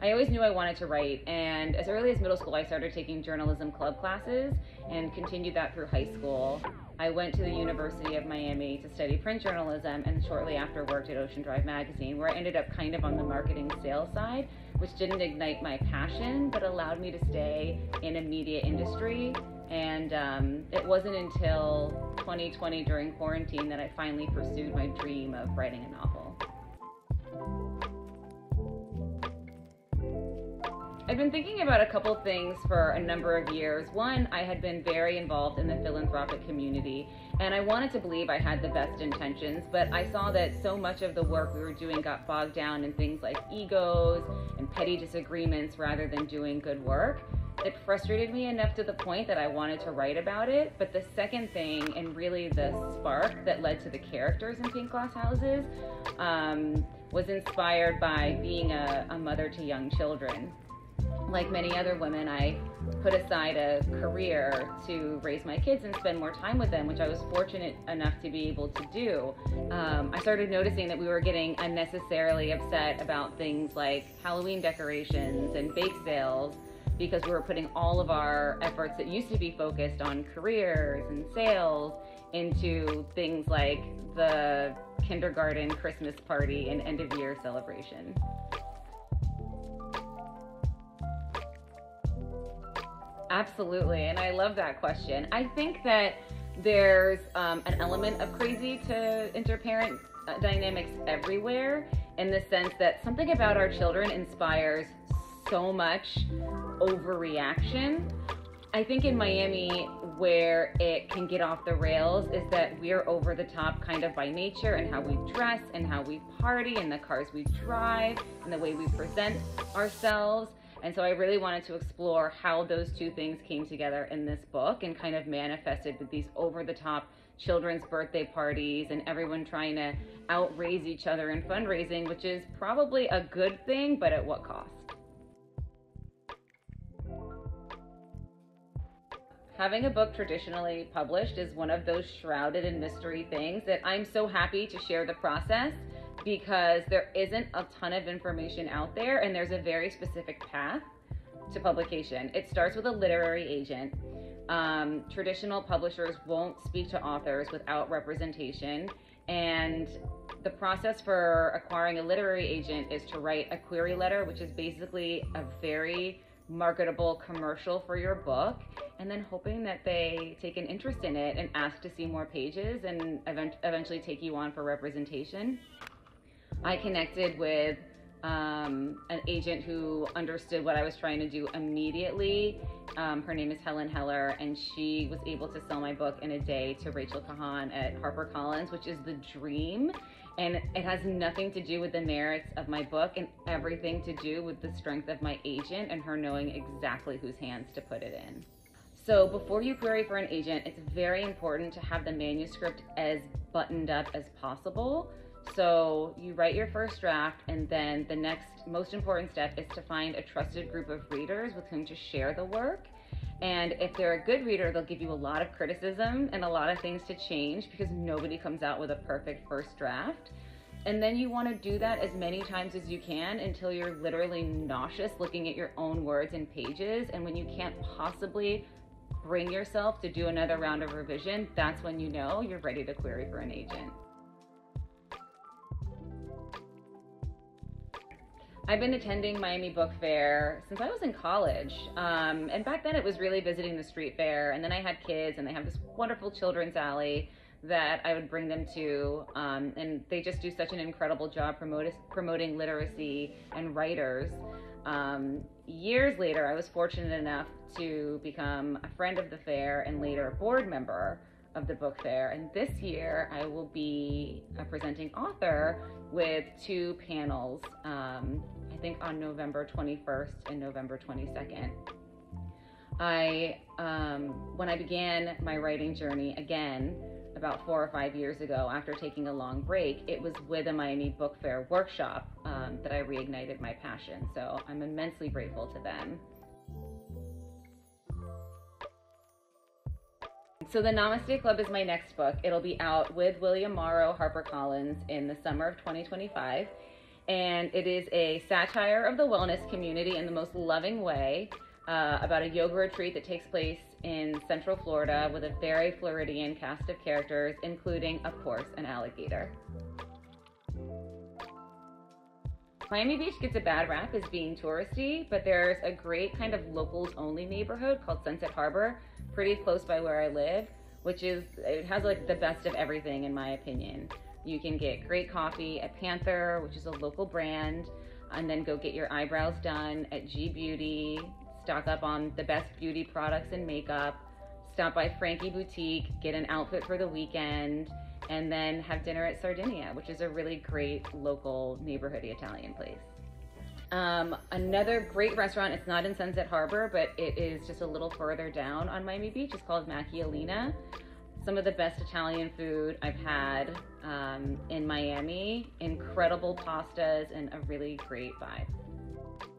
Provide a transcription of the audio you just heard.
I always knew I wanted to write, and as early as middle school I started taking journalism club classes and continued that through high school. I went to the University of Miami to study print journalism, and shortly after worked at Ocean Drive magazine, where I ended up kind of on the marketing sales side, which didn't ignite my passion but allowed me to stay in a media industry. And it wasn't until 2020 during quarantine that I finally pursued my dream of writing a novel. I've been thinking about a couple things for a number of years. One, I had been very involved in the philanthropic community, and I wanted to believe I had the best intentions, but I saw that so much of the work we were doing got bogged down in things like egos and petty disagreements rather than doing good work. It frustrated me enough to the point that I wanted to write about it. But the second thing, and really the spark that led to the characters in Pink Glass Houses, was inspired by being a mother to young children. Like many other women, I put aside a career to raise my kids and spend more time with them, which I was fortunate enough to be able to do. I started noticing that we were getting unnecessarily upset about things like Halloween decorations and bake sales, because we were putting all of our efforts that used to be focused on careers and sales into things like the kindergarten Christmas party and end of year celebration. Absolutely, and I love that question. I think that there's an element of crazy to interparent dynamics everywhere, in the sense that something about our children inspires so much overreaction. I think in Miami, where it can get off the rails is that we're over the top kind of by nature, and how we dress and how we party and the cars we drive and the way we present ourselves. And so I really wanted to explore how those two things came together in this book and kind of manifested with these over-the-top children's birthday parties and everyone trying to outraise each other in fundraising, which is probably a good thing, but at what cost? Having a book traditionally published is one of those shrouded in mystery things that I'm so happy to share the process, because there isn't a ton of information out there, and there's a very specific path to publication. It starts with a literary agent. Traditional publishers won't speak to authors without representation, and the process for acquiring a literary agent is to write a query letter, which is basically a very marketable commercial for your book, and then hoping that they take an interest in it and ask to see more pages and eventually take you on for representation. I connected with an agent who understood what I was trying to do immediately. Her name is Helen Heller, and she was able to sell my book in a day to Rachel Kahan at HarperCollins, which is the dream. And it has nothing to do with the merits of my book and everything to do with the strength of my agent and her knowing exactly whose hands to put it in. So before you query for an agent, it's very important to have the manuscript as buttoned up as possible. So you write your first draft, and then the next most important step is to find a trusted group of readers with whom to share the work. And if they're a good reader, they'll give you a lot of criticism and a lot of things to change, because nobody comes out with a perfect first draft. And then you want to do that as many times as you can until you're literally nauseous looking at your own words and pages. And when you can't possibly bring yourself to do another round of revision, that's when you know you're ready to query for an agent. I've been attending Miami Book Fair since I was in college, and back then it was really visiting the street fair, and then I had kids, and they have this wonderful children's alley that I would bring them to, and they just do such an incredible job promoting literacy and writers. Years later, I was fortunate enough to become a friend of the fair and later a board member of the book fair, and this year I will be a presenting author with two panels, I think on November 21st and November 22nd. When I began my writing journey again about 4 or 5 years ago, after taking a long break, it was with a Miami Book Fair workshop that I reignited my passion, so I'm immensely grateful to them. So the Namaste Club is my next book. It'll be out with William Morrow, HarperCollins, in the summer of 2025. And it is a satire of the wellness community in the most loving way, about a yoga retreat that takes place in Central Florida with a very Floridian cast of characters, including, of course, an alligator. Miami Beach gets a bad rap as being touristy, but there's a great kind of locals-only neighborhood called Sunset Harbor, pretty close by where I live, it has like the best of everything in my opinion. You can get great coffee at Panther, which is a local brand, and then go get your eyebrows done at G Beauty, stock up on the best beauty products and makeup, stop by Frankie Boutique, get an outfit for the weekend, and then have dinner at Sardinia, which is a really great local neighborhoody Italian place. Another great restaurant, it's not in Sunset Harbor, but it is just a little further down on Miami Beach. It's called Macchialina. Some of the best Italian food I've had in Miami. Incredible pastas and a really great vibe.